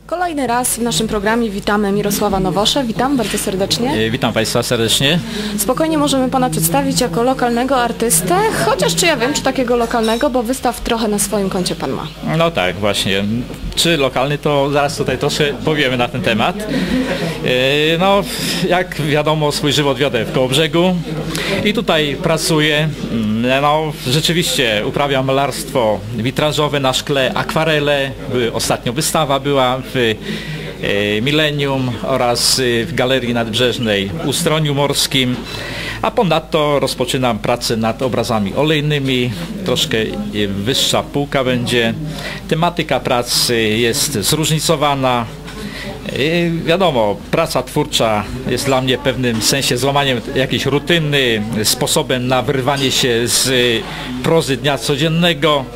Kolejny raz w naszym programie witamy Mirosława Nowosze. Witam bardzo serdecznie. Witam Państwa serdecznie. Spokojnie możemy Pana przedstawić jako lokalnego artystę, chociaż czy ja wiem, czy takiego lokalnego, bo wystaw trochę na swoim koncie Pan ma. No tak, właśnie. Czy lokalny, to zaraz tutaj troszkę powiemy na ten temat. No, jak wiadomo, swój żywot wiodę w Kołobrzegu i tutaj pracuję. No, rzeczywiście uprawiam malarstwo witrażowe na szkle, akwarele. Ostatnio wystawa była w Millennium oraz w Galerii Nadbrzeżnej w Ustroniu Morskim. A ponadto rozpoczynam pracę nad obrazami olejnymi, troszkę wyższa półka będzie. Tematyka pracy jest zróżnicowana. Wiadomo, praca twórcza jest dla mnie w pewnym sensie złamaniem jakiejś rutyny, sposobem na wyrwanie się z prozy dnia codziennego.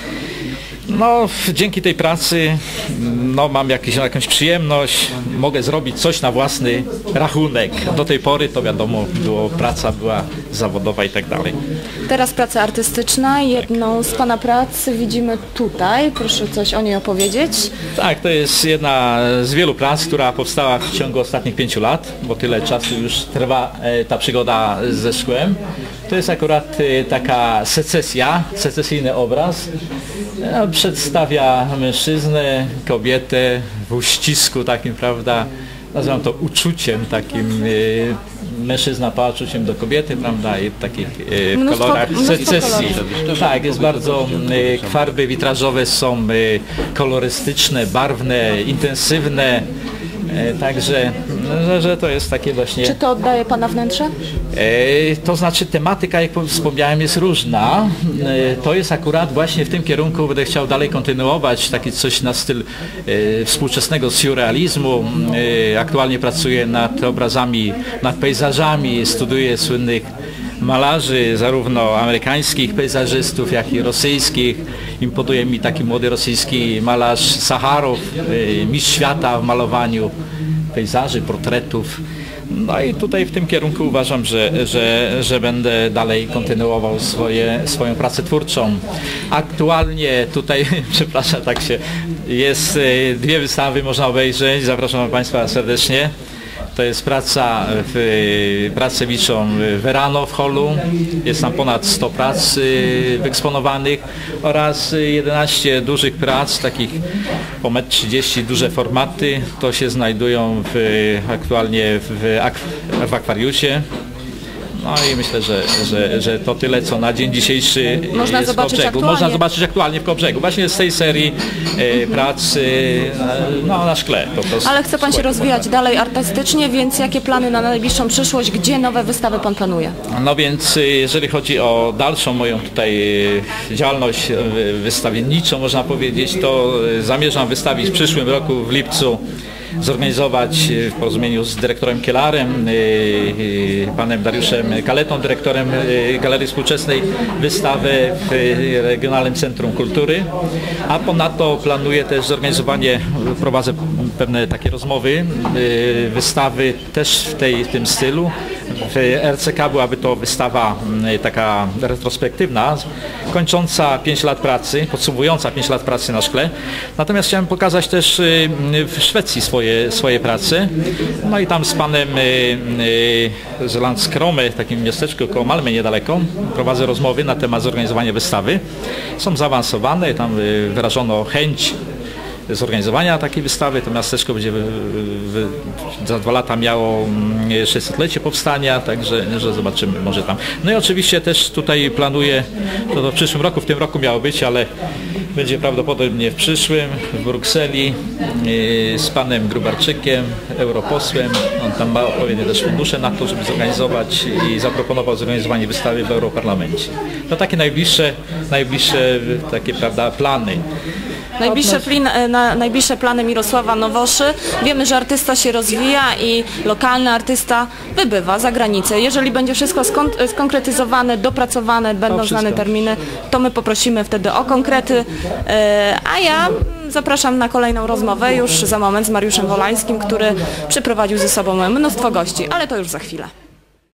No, dzięki tej pracy mam jakąś przyjemność, mogę zrobić coś na własny rachunek. Do tej pory to wiadomo, praca była zawodowa i tak dalej. Teraz praca artystyczna, jedną z Pana prac widzimy tutaj. Proszę coś o niej opowiedzieć. Tak, to jest jedna z wielu prac, która powstała w ciągu ostatnich 5 lat, bo tyle czasu już trwa ta przygoda ze szkłem. To jest akurat taka secesyjny obraz. Przedstawia mężczyznę, kobietę w uścisku takim, prawda, nazywam to uczuciem takim, mężczyzna ma uczuciem do kobiety, prawda, i w takich w kolorach secesji. Tak, jest bardzo, farby witrażowe są kolorystyczne, barwne, intensywne. Także, że to jest takie właśnie... Czy to oddaje Pana wnętrze? To znaczy tematyka, jak wspomniałem, jest różna. To jest akurat właśnie w tym kierunku, będę chciał dalej kontynuować, taki coś na styl współczesnego surrealizmu. Aktualnie pracuję nad obrazami, nad pejzażami, studiuję słynnych malarzy, zarówno amerykańskich pejzażystów, jak i rosyjskich. Imponuje mi taki młody rosyjski malarz Sacharow, mistrz świata w malowaniu pejzaży, portretów. No i tutaj w tym kierunku uważam, że będę dalej kontynuował swoją pracę twórczą. Aktualnie tutaj, przepraszam, jest 2 wystawy, można obejrzeć, zapraszam Państwa serdecznie. To jest praca liczą Verano w Holu, jest tam ponad 100 prac wyeksponowanych oraz 11 dużych prac, takich po 1,30 m, duże formaty. To się znajdują aktualnie w akwariusie. No i myślę, że to tyle, co na dzień dzisiejszy jest w Kołobrzegu. Można zobaczyć aktualnie w Kołobrzegu. Właśnie z tej serii prac na szkle. Po prostu. Ale chce Pan się rozwijać dalej artystycznie, więc jakie plany na najbliższą przyszłość? Gdzie nowe wystawy Pan planuje? No więc jeżeli chodzi o dalszą moją tutaj działalność wystawienniczą, można powiedzieć, to zamierzam wystawić w przyszłym roku w lipcu, zorganizować w porozumieniu z dyrektorem Kielarem, panem Dariuszem Kaletą, dyrektorem Galerii Współczesnej, wystawę w Regionalnym Centrum Kultury, a ponadto planuję też zorganizowanie, prowadzę pewne takie rozmowy, wystawy też w tym stylu. W RCK byłaby to wystawa taka retrospektywna, kończąca 5 lat pracy, podsumowująca 5 lat pracy na szkle. Natomiast chciałem pokazać też w Szwecji swoje prace. No i tam z panem z Landskrome, w takim miasteczku koło Malmö niedaleko, prowadzę rozmowy na temat zorganizowania wystawy. Są zaawansowane, tam wyrażono chęć zorganizowania takiej wystawy. To miasteczko będzie za 2 lata miało 600-lecie powstania, także że zobaczymy, może tam. No i oczywiście też tutaj planuję, to w przyszłym roku, w tym roku miało być, ale będzie prawdopodobnie w przyszłym, w Brukseli, z panem Grubarczykiem, europosłem. On tam ma odpowiednie też fundusze na to, żeby zorganizować i zaproponował zorganizowanie wystawy w Europarlamencie. To takie najbliższe takie, prawda, plany. Najbliższe plany Mirosława Nowoszy. Wiemy, że artysta się rozwija i lokalny artysta wybywa za granicę. Jeżeli będzie wszystko skonkretyzowane, dopracowane, będą znane terminy, to my poprosimy wtedy o konkrety. A ja zapraszam na kolejną rozmowę już za moment z Mariuszem Wolańskim, który przyprowadził ze sobą mnóstwo gości, ale to już za chwilę.